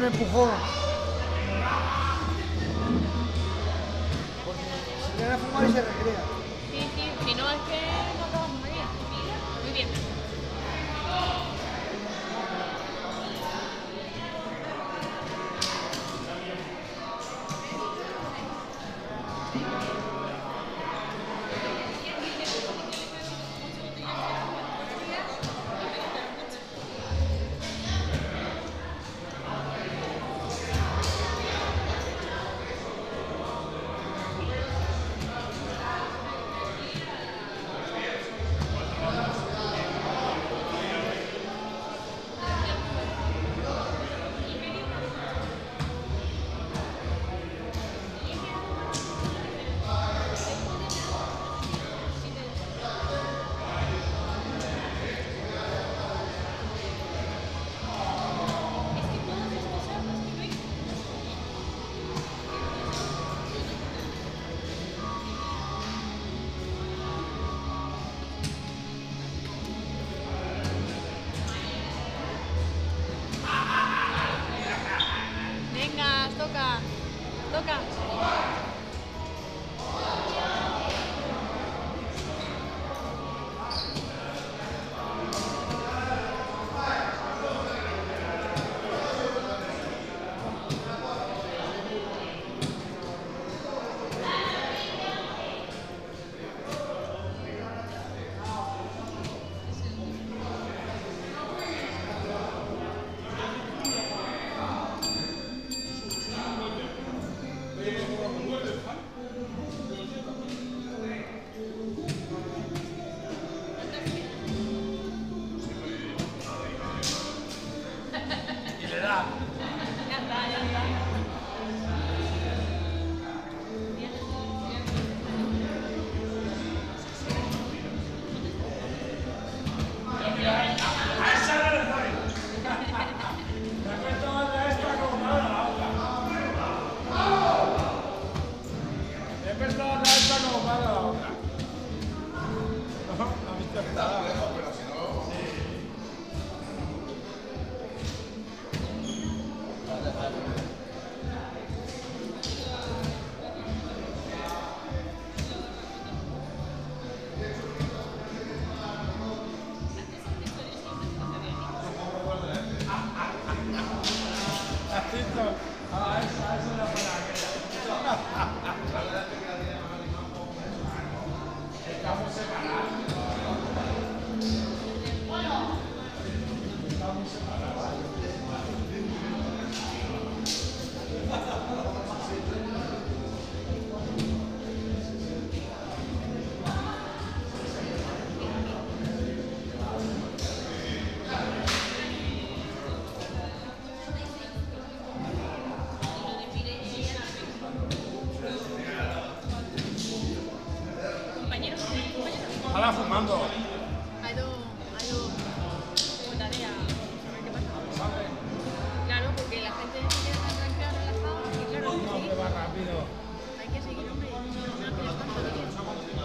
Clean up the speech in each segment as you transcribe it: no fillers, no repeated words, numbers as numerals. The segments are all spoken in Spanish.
empujón. Porque se viene a fumar y se recrea. Sí, sí, si no es que no acabamos aquí. Muy bien. Venga, toca. Toca. Ahora fumando. Ha ido como tarea. A ver qué pasa. Claro, porque la gente se queda tan tranquila, relajada, y claro, hay que seguir. Va rápido. Hay que seguir, hombre. No tienes tanto tiempo.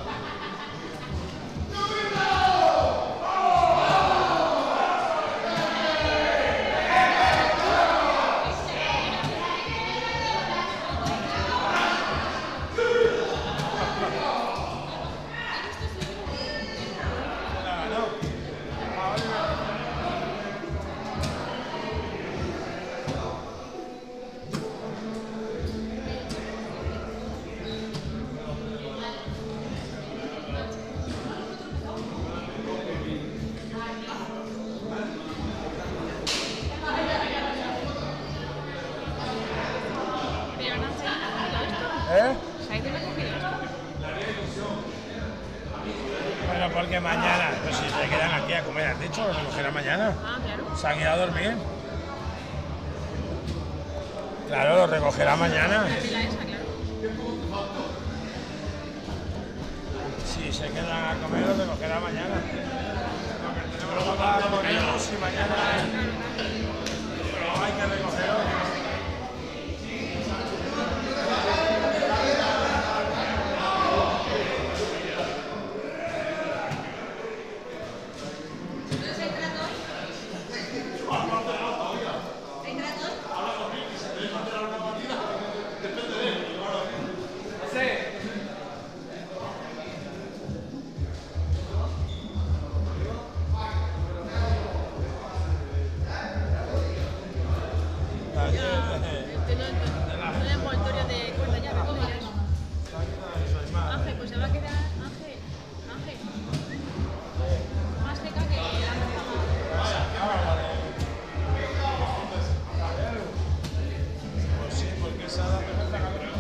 Bueno, porque mañana, pues si se quedan aquí a comer, has dicho, lo recogerán mañana. Ah, claro. Se han ido a dormir. Claro, lo recogerá mañana. Si se quedan a comer, lo recogerá mañana. Luego va con ellos y mañana hay que recogerlo. ¿Hay trato hoy? Un envoltorio de cuerda llave, ¿cómo es? Ángel, pues se va a quedar. Ángel. Más seca que la ropa. Pues sí, porque esa da perfecta calidad.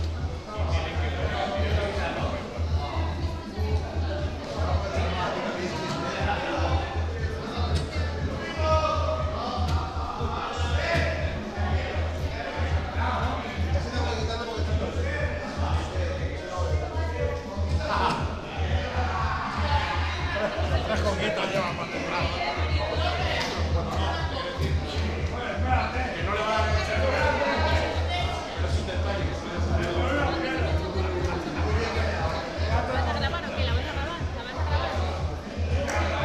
Las coquitas llevan más temprano. Que no le va a dar pero es un detalle que se le ¿Vas a grabar o qué? ¿La vas a grabar? ¿La vas a grabar?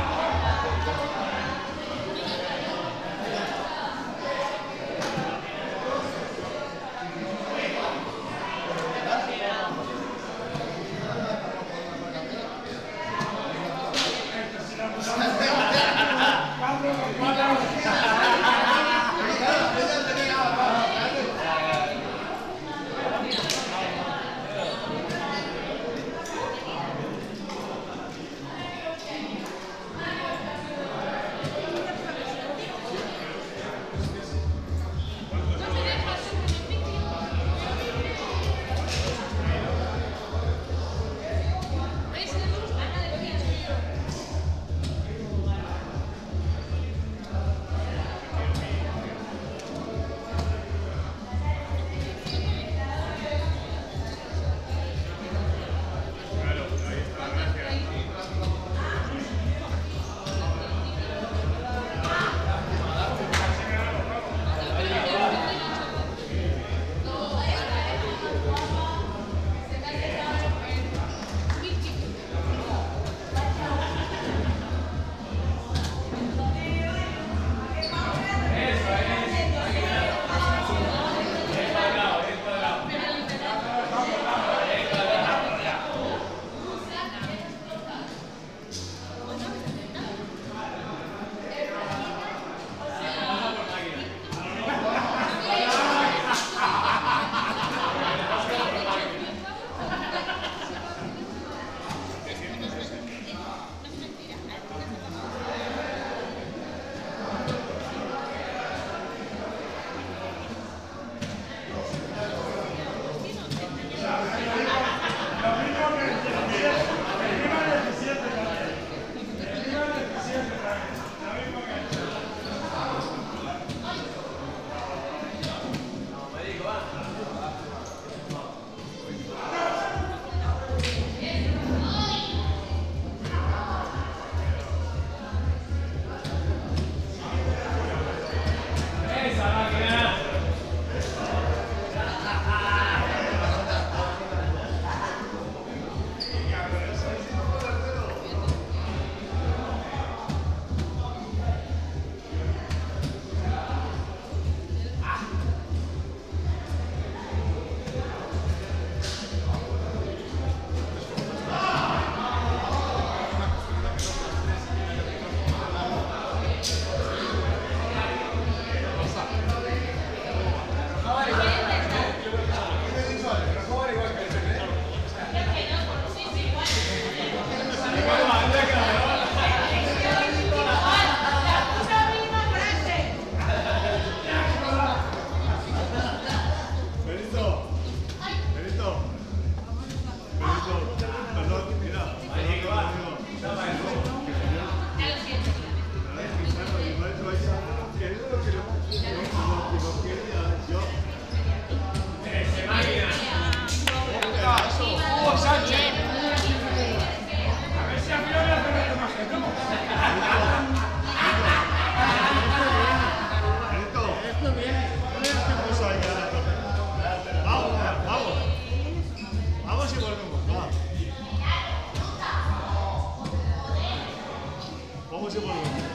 ¿Cómo se vuelve?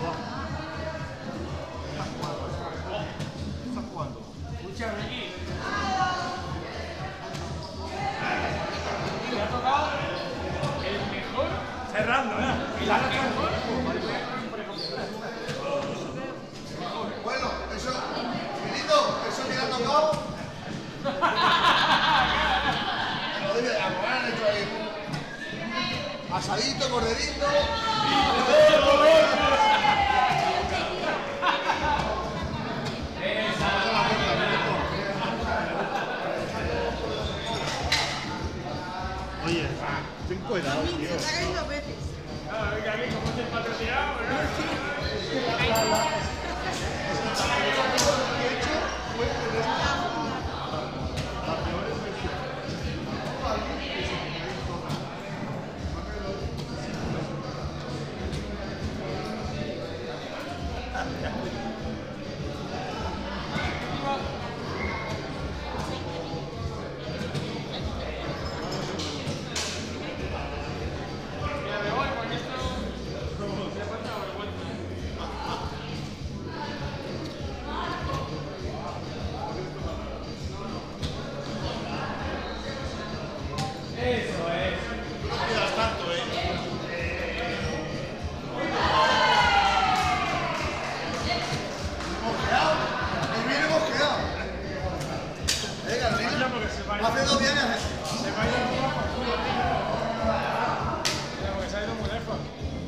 ¿Estás jugando? Escúchame aquí. Le ha tocado el mejor cerrando, ¿eh? Y la mejor. Bueno, eso, Milito, eso lado. Asadito, corderito. Oye, ten cuidado, tío. Se ha caído dos veces. Claro, que aquí como es patrocinado, ¿verdad? Hace 2 días. Se va a ir un poco. Porque se ha ido muy lejos.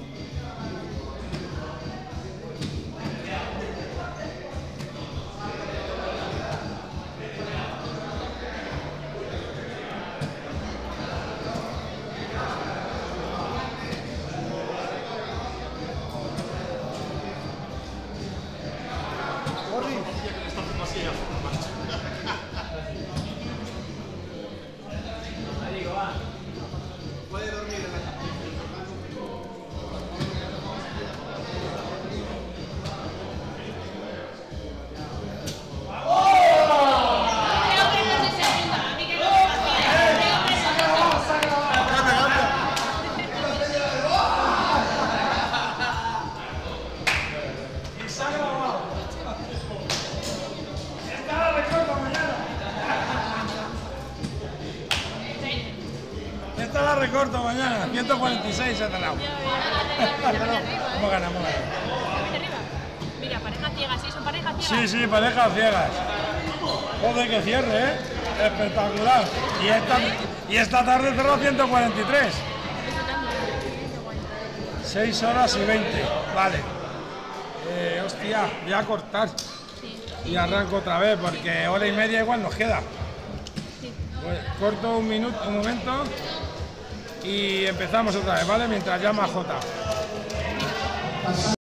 Puede dormir en la cama. Creo que no se segunda. A mí que no me vacía. Creo que se Y se ha grabado. Esta la recorto mañana. Esta la recorto mañana. 146 se ha ganado. ¿Cómo ganamos? Mira, parejas ciegas, ¿sí? ¿Son parejas ciegas? Sí, sí, parejas ciegas. Joder, que cierre, ¿eh? Espectacular. Y esta tarde cerró 143. 6 horas y 20. Vale. Hostia, voy a cortar. Y arranco otra vez porque hora y media igual nos queda. Pues corto un momento y empezamos otra vez, ¿vale? Mientras llama Jota.